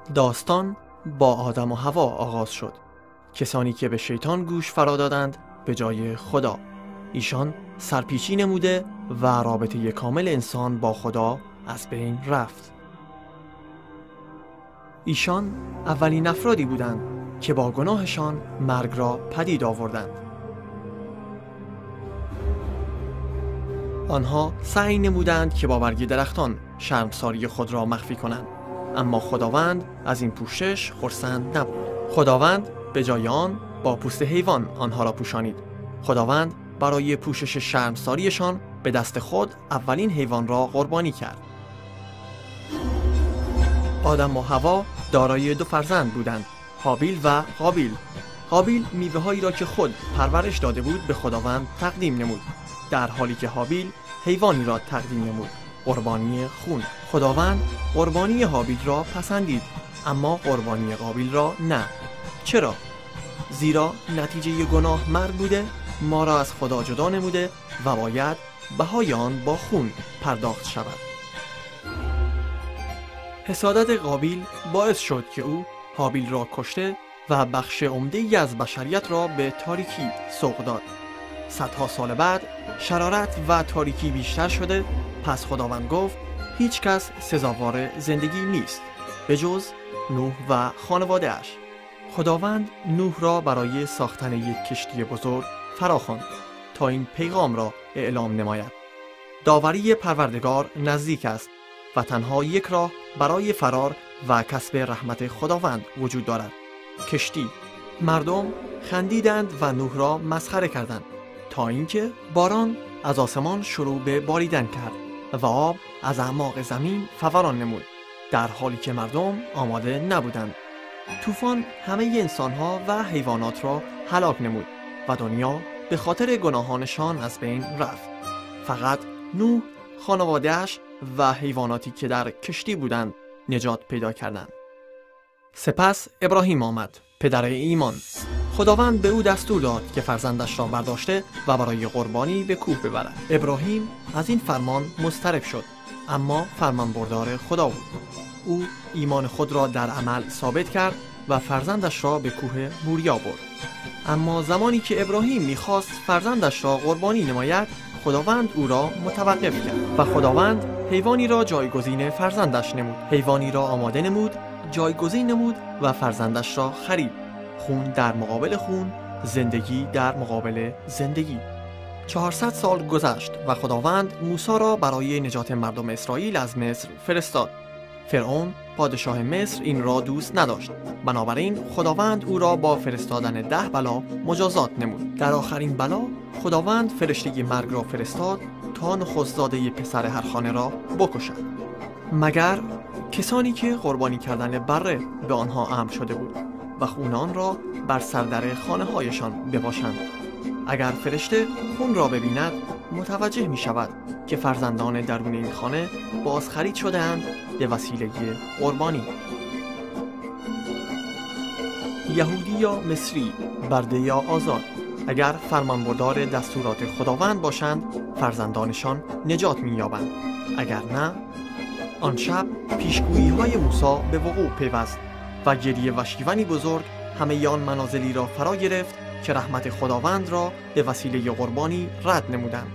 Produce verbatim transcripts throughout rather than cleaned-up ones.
داستان با آدم و حوا آغاز شد. کسانی که به شیطان گوش فرا دادند به جای خدا. ایشان سرپیچی نموده و رابطه کامل انسان با خدا از بین رفت. ایشان اولین افرادی بودند که با گناهشان مرگ را پدید آوردند. آنها سعی نمودند که با برگ درختان شرمساری خود را مخفی کنند، اما خداوند از این پوشش خرسند نبود. خداوند به جای آن با پوست حیوان آنها را پوشانید. خداوند برای پوشش شرمساریشان به دست خود اولین حیوان را قربانی کرد. آدم و حوا دارای دو فرزند بودند، هابیل و قابیل. قابیل میوه‌هایی را که خود پرورش داده بود به خداوند تقدیم نمود، در حالی که هابیل حیوانی را تقدیم نمود، قربانی خون. خداوند قربانی هابیل را پسندید، اما قربانی قابیل را نه. چرا؟ زیرا نتیجه گناه مرگ بوده، ما را از خدا جدا نموده و باید بهای آن با خون پرداخت شود. حسادت قابیل باعث شد که او هابیل را کشته و بخش عمده‌ای از بشریت را به تاریکی سوق داد. صدها سال بعد شرارت و تاریکی بیشتر شده، پس خداوند گفت هیچ کس سزاوار زندگی نیست به جز نوح و خانواده اش. خداوند نوح را برای ساختن یک کشتی بزرگ فراخواند تا این پیغام را اعلام نماید: داوری پروردگار نزدیک است و تنها یک راه برای فرار و کسب رحمت خداوند وجود دارد: کشتی. مردم خندیدند و نوح را مسخره کردند تا اینکه باران از آسمان شروع به باریدن کرد و آب از اعماق زمین فوران نمود، در حالی که مردم آماده نبودند. طوفان همه انسانها و حیوانات را هلاک نمود و دنیا به خاطر گناهانشان از بین رفت. فقط نوح، خانواده‌اش و حیواناتی که در کشتی بودند نجات پیدا کردند. سپس ابراهیم آمد، پدر ایمان. خداوند به او دستور داد که فرزندش را برداشته و برای قربانی به کوه ببرد. ابراهیم از این فرمان مضطرب شد، اما فرمانبردار خدا بود. او ایمان خود را در عمل ثابت کرد و فرزندش را به کوه موریا برد. اما زمانی که ابراهیم می‌خواست فرزندش را قربانی نماید، خداوند او را متوقف کرد و خداوند حیوانی را جایگزین فرزندش نمود. حیوانی را آماده نمود، جایگزین نمود و فرزندش را خرید. خون در مقابل خون، زندگی در مقابل زندگی. چهارصد سال گذشت و خداوند موسی را برای نجات مردم اسرائیل از مصر فرستاد. فرعون پادشاه مصر این را دوست نداشت، بنابراین خداوند او را با فرستادن ده بلا مجازات نمود. در آخرین بلا خداوند فرشته مرگ را فرستاد تا نخست‌زاده پسر هر خانه را بکشد، مگر کسانی که قربانی کردن بره به آنها امر شده بود و خون آن را بر سردر خانه هایشان بپاشند. اگر فرشته خون را ببیند متوجه می شود که فرزندان درون این خانه بازخرید شده اند به وسیله قربانی. یهودی یا مصری، برده یا آزاد، اگر فرمانبردار دستورات خداوند باشند فرزندانشان نجات می یابند، اگر نه. آن شب پیشگویی های موسی به وقوع پیوست و گریه و شیونی بزرگ همه آن منازلی را فرا گرفت که رحمت خداوند را به وسیله قربانی رد نمودند.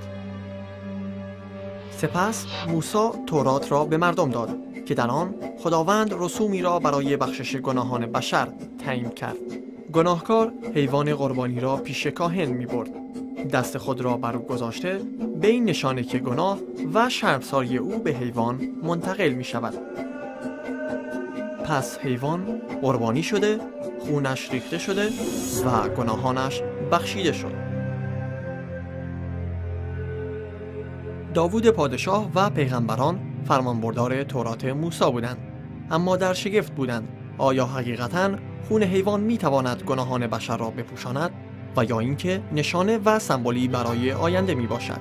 سپس موسی تورات را به مردم داد که در آن خداوند رسومی را برای بخشش گناهان بشر تعیین کرد. گناهکار حیوان قربانی را پیش کاهن می برد، دست خود را بر او گذاشته، به این نشانه که گناه و شرمساری او به حیوان منتقل می شود. پس حیوان قربانی شده، خونش ریخته شده و گناهانش بخشیده شد. داوود پادشاه و پیغمبران فرمانبردار تورات موسی بودند، اما در شگفت بودند آیا حقیقتاً خون حیوان می تواند گناهان بشر را بپوشاند و یا اینکه نشانه و سمبولی برای آینده می باشد.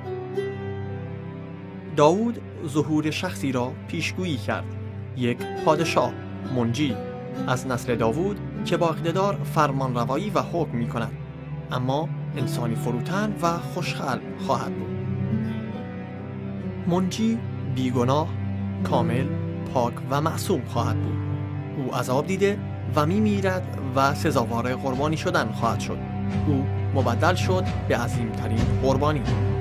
داوود ظهور شخصی را پیشگویی کرد، یک پادشاه منجی از نسل داوود که با اقتدار فرمان روایی و حکم می کند، اما انسانی فروتن و خوشخلق خواهد بود. منجی بیگناه، کامل، پاک و معصوم خواهد بود. او عذاب دیده و می میرد و سزاوار قربانی شدن خواهد شد. او مبدل شد به عظیمترین قربانی.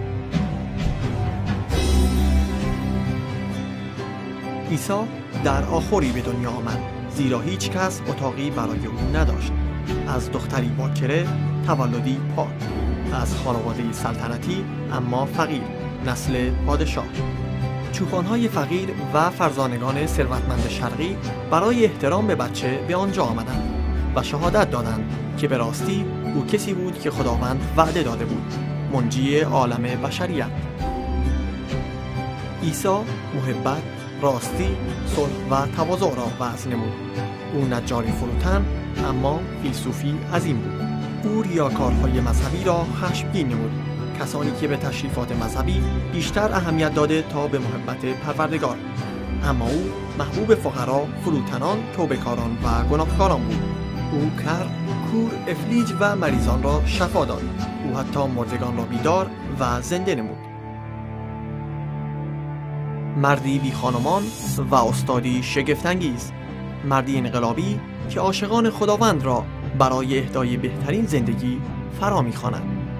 عیسی در آخری به دنیا آمد، زیرا هیچ کس اتاقی برای او نداشت. از دختری باکره، تولدی پاک، از خانواده سلطنتی اما فقیر، نسل پادشاه. چوپانهای فقیر و فرزانگان ثروتمند شرقی برای احترام به بچه به آنجا آمدند و شهادت دادند که به راستی او کسی بود که خداوند وعده داده بود، منجی عالم بشریت. عیسی محبت، راستی، صلح و تواضع را وعظ نمود. او نجاری فروتن اما فیلسوفی عظیم بود. او ریاکارهای مذهبی را خشمگین نمود، کسانی که به تشریفات مذهبی بیشتر اهمیت داده تا به محبت پروردگار. اما او محبوب فقرا، فروتنان، توبه‌کاران و گناهکاران بود. او کر، کور، افلیج و مریضان را شفا داد. او حتی مردگان را بیدار و زنده نمود. مردی بی خانمان و استادی شگفت‌انگیز، مردی انقلابی که عاشقان خداوند را برای اهدای بهترین زندگی فرا می‌خواند.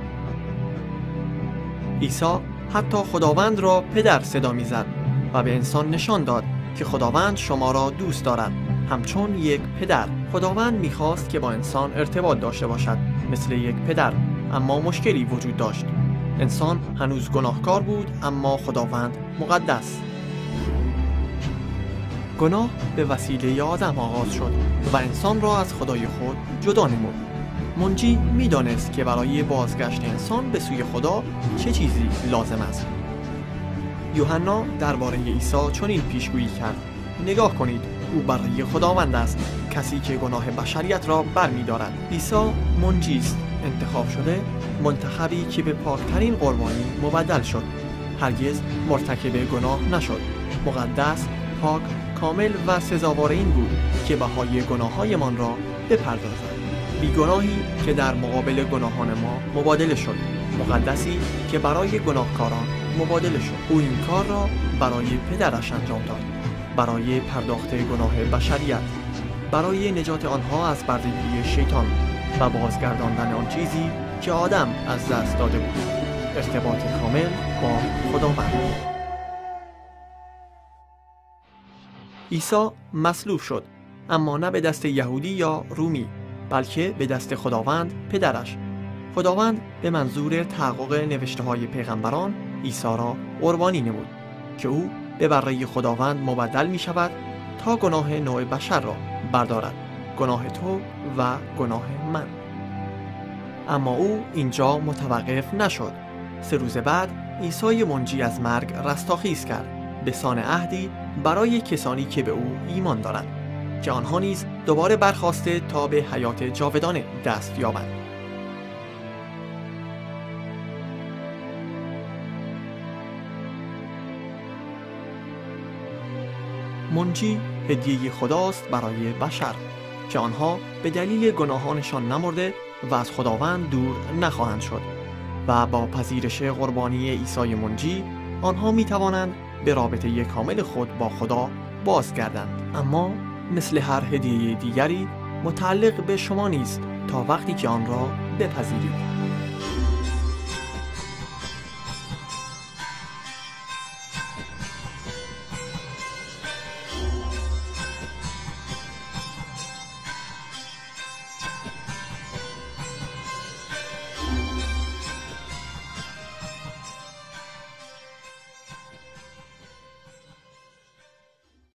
عیسی حتی خداوند را پدر صدا می‌زد و به انسان نشان داد که خداوند شما را دوست دارد، همچون یک پدر. خداوند می‌خواست که با انسان ارتباط داشته باشد مثل یک پدر، اما مشکلی وجود داشت. انسان هنوز گناهکار بود اما خداوند مقدس. گناه به وسیله آدم آغاز شد و انسان را از خدای خود جدا نمود. منجی می‌دانست که برای بازگشت انسان به سوی خدا چه چیزی لازم است. یوحنا درباره عیسی چنین پیشگویی کرد: نگاه کنید، او برای خداوند است، کسی که گناه بشریت را برمی‌دارد. عیسی منجی است، انتخاب شده، منتخبی که به پاکترین قربانی مبدل شد. هرگز مرتکب گناه نشد. مقدس، پاک، کامل و سزاوار این بود که بهای گناهایمان را بپردازد. بیگناهی که در مقابل گناهان ما مبادله شد. مقدسی که برای گناهکاران مبادله شد. او این کار را برای پدرش انجام داد، برای پرداخت گناه بشریت، برای نجات آنها از بردگی شیطان و بازگرداندن آن چیزی که آدم از دست داده بود، ارتباط کامل با خداوند. عیسی مصلوب شد، اما نه به دست یهودی یا رومی، بلکه به دست خداوند پدرش. خداوند به منظور تحقق نوشته‌های پیغمبران عیسی را قربانی نمود که او به بره خداوند مبدل می شود تا گناه نوع بشر را بردارد، گناه تو و گناه من. اما او اینجا متوقف نشد. سه روز بعد عیسی منجی از مرگ رستاخیز کرد به سان عهدی برای کسانی که به او ایمان دارند، که آنها نیز دوباره برخاسته تا به حیات جاودانه دست یابند. منجی هدیه خداست برای بشر که آنها به دلیل گناهانشان نمرده و از خداوند دور نخواهند شد و با پذیرش قربانی عیسی منجی آنها می توانند به رابطه کامل خود با خدا بازگردند. اما مثل هر هدیه دیگری متعلق به شما نیست تا وقتی که آن را بپذیرید.